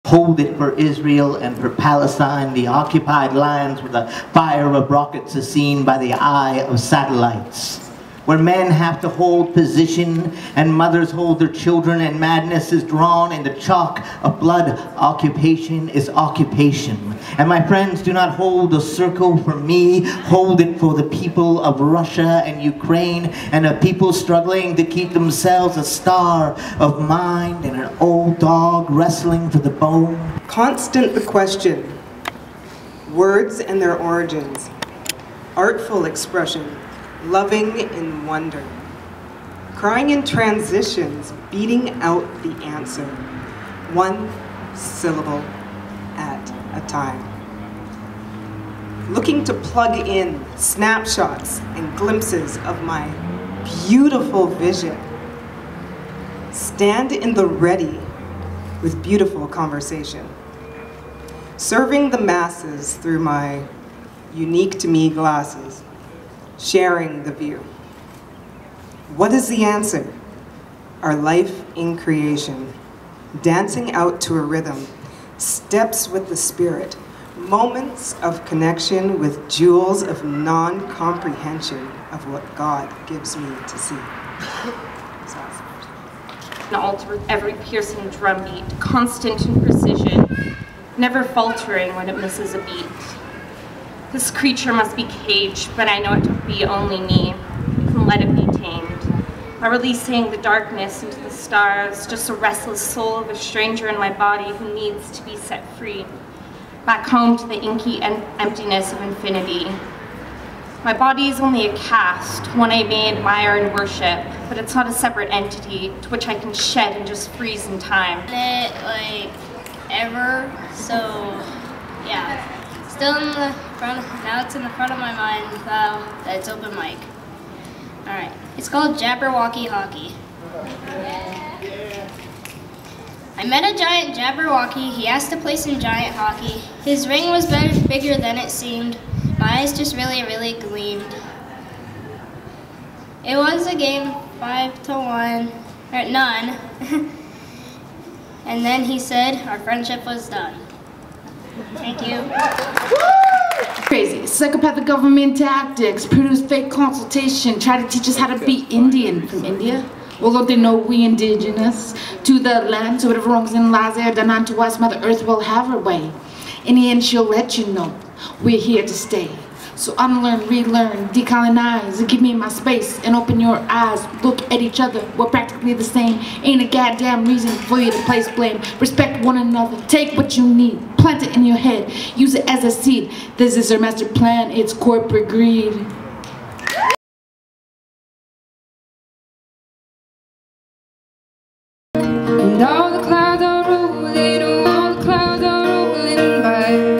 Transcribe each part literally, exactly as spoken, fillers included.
Hold it for Israel and for Palestine, the occupied lands where the fire of rockets is seen by the eye of satellites. Where men have to hold position and mothers hold their children and madness is drawn in the chalk of blood. Occupation is occupation. And my friends, do not hold a circle for me. Hold it for the people of Russia and Ukraine and a people struggling to keep themselves a star of mind and an old dog wrestling for the bone. Constant the question. Words and their origins. Artful expression. Loving in wonder, crying in transitions, beating out the answer, one syllable at a time. Looking to plug in snapshots and glimpses of my beautiful vision. Stand in the ready with beautiful conversation. Serving the masses through my unique to me glasses. Sharing the view. What is the answer? Our life in creation, dancing out to a rhythm, steps with the spirit, moments of connection with jewels of non-comprehension of what God gives me to see. An altar with every piercing drumbeat, constant in precision, never faltering when it misses a beat. This creature must be caged, but I know it to be only me. You can let it be tamed. By releasing the darkness into the stars, just a restless soul of a stranger in my body who needs to be set free. Back home to the inky em emptiness of infinity. My body is only a cast, one I may admire and worship, but it's not a separate entity to which I can shed and just freeze in time. It, like, ever, so, yeah. Still in the front, now it's in the front of my mind uh, that it's open mic. Alright, it's called Jabberwocky Hockey. I met a giant Jabberwocky. He asked to play some giant hockey. His ring was better, bigger than it seemed. My eyes just really, really gleamed. It was a game, five to one, or none. And then he said our friendship was done. Thank you. Crazy. Psychopathic government tactics, produce fake consultation, try to teach us how to be Indian from India. Well, don't they know we indigenous to the land, so whatever wrongs and lies are done unto us, Mother Earth will have her way. In the end, she'll let you know we're here to stay. So unlearn, relearn, decolonize, give me my space and open your eyes. Look at each other, we're practically the same. Ain't a goddamn reason for you to place blame. Respect one another, take what you need, plant it in your head, use it as a seed. This is our master plan, it's corporate greed. And all the clouds are rolling, all the clouds are rolling by.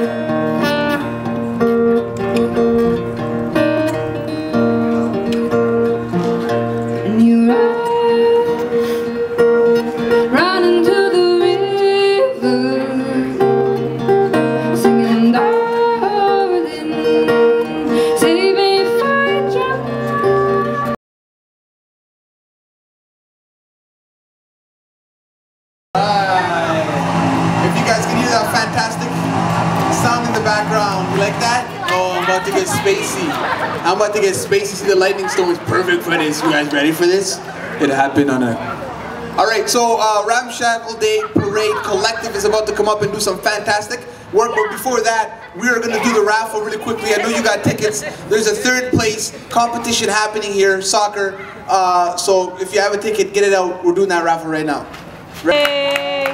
Background, you like that? Oh, I'm about to get spacey. I'm about to get spacey. See, the lightning storm is perfect for this. You guys ready for this? It happened on a... Alright, so uh, Ramshackle Day Parade Collective is about to come up and do some fantastic work, but before that, we are going to do the raffle really quickly. I know you got tickets. There's a third place competition happening here, soccer. Uh, so if you have a ticket, get it out. We're doing that raffle right now. Yay!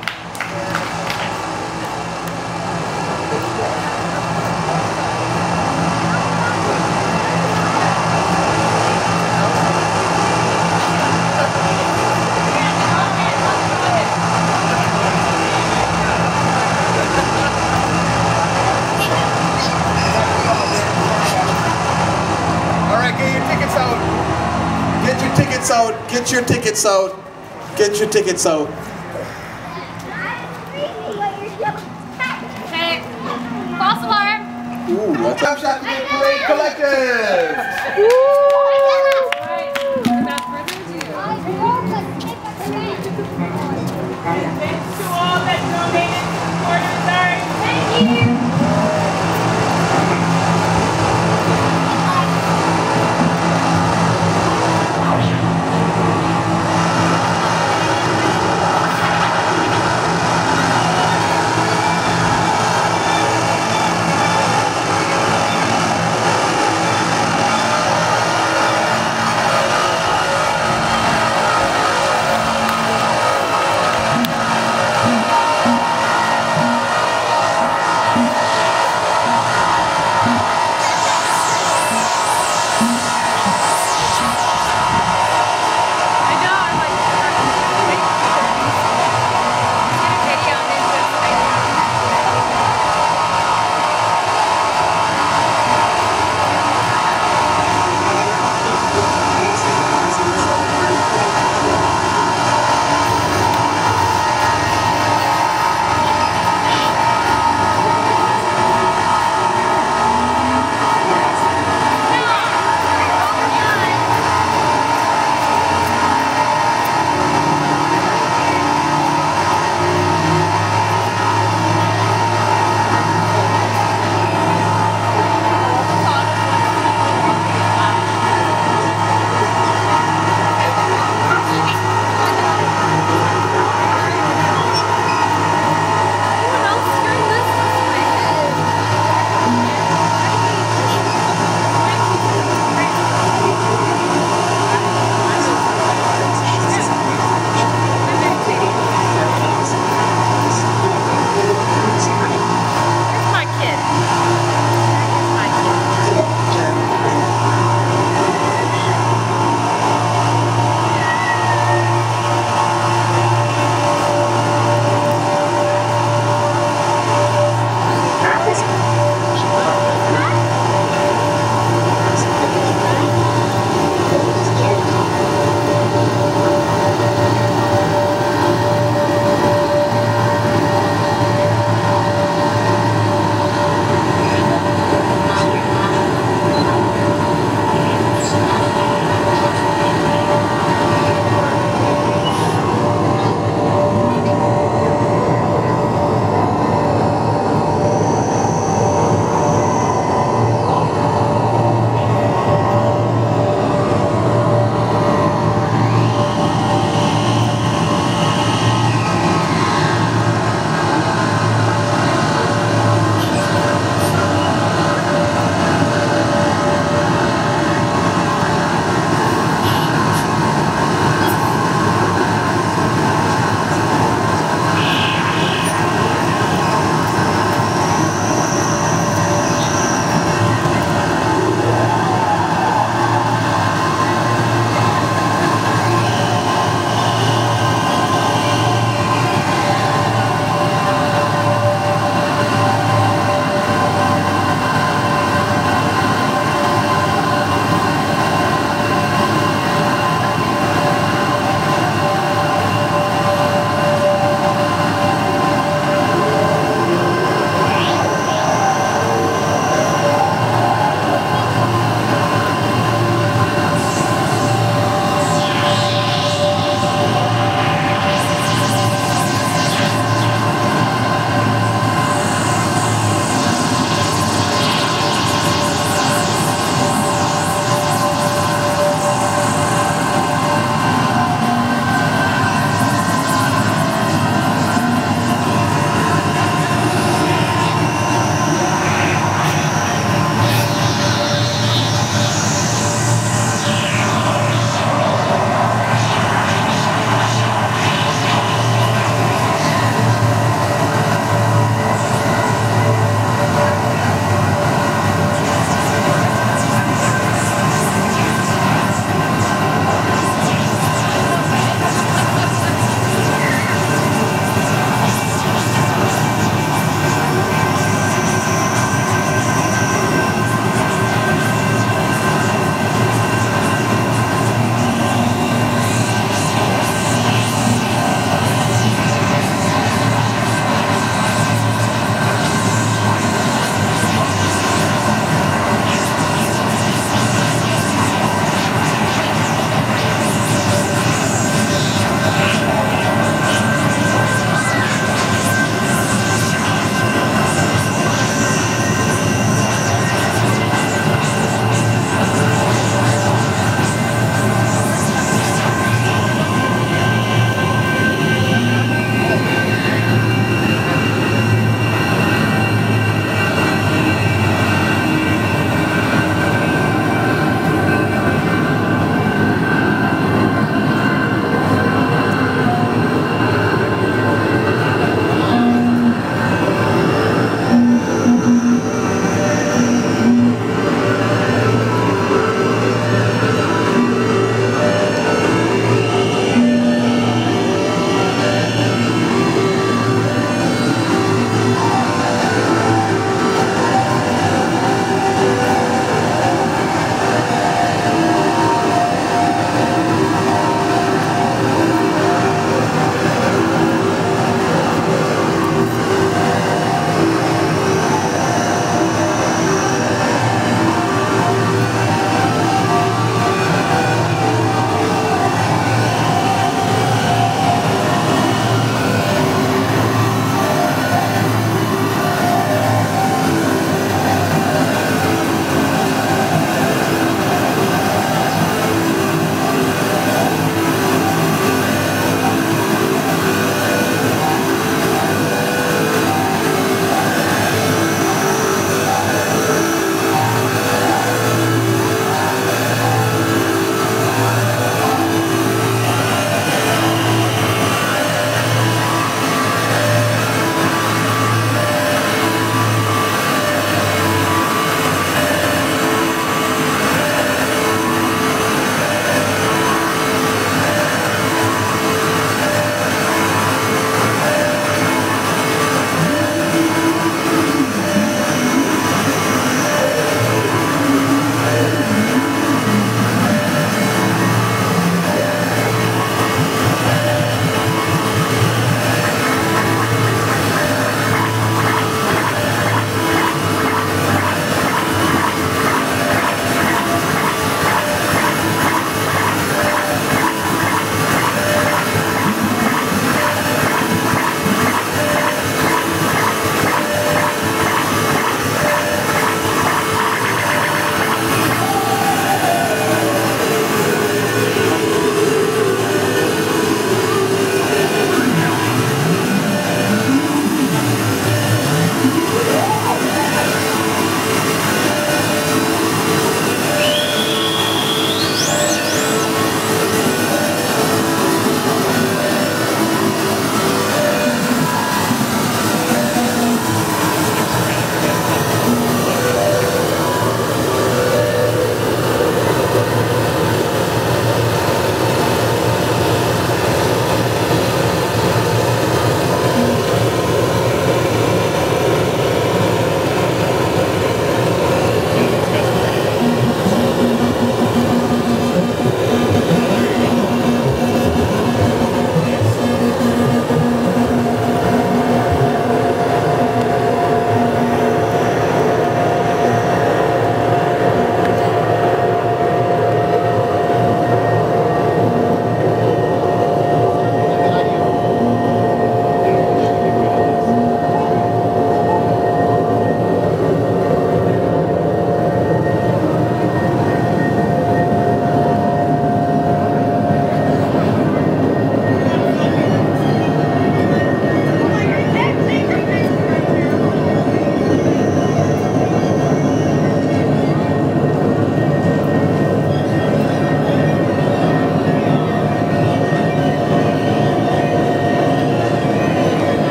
Out, get your tickets out, get your tickets out. Okay, false alarm. Ooh, that's Ramshackle Day Parade Collective. Woo! Without further ado, thanks to all that donated.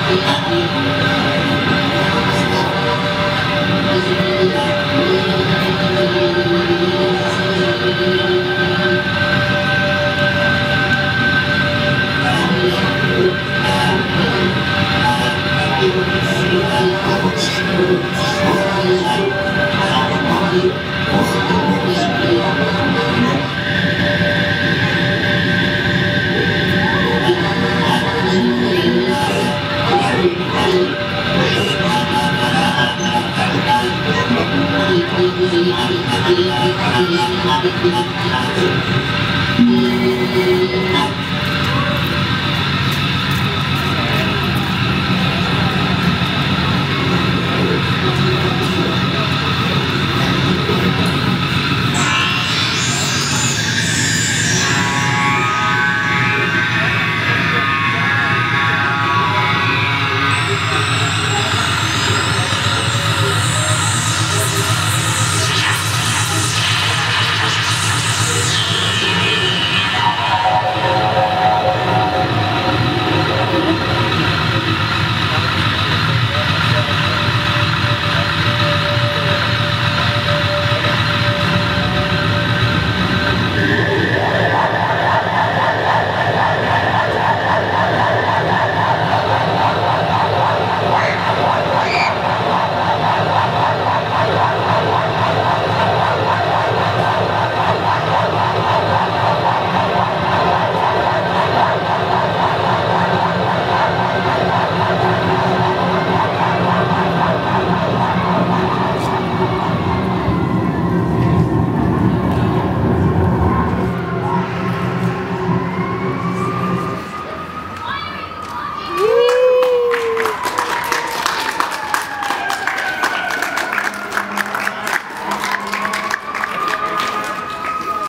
Thank you.